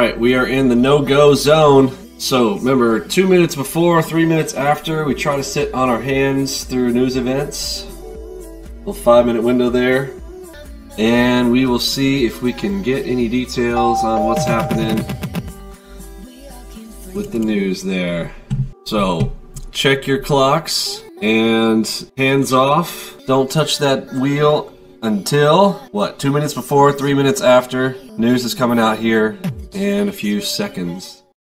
Alright, we are in the no-go zone. So remember, 2 minutes before, 3 minutes after, we try to sit on our hands through news events. Little 5-minute window there. And we will see if we can get any details on what's happening with the news there. So check your clocks and hands off. Don't touch that wheel until, what, 2 minutes before, 3 minutes after. News is coming out here in a few seconds.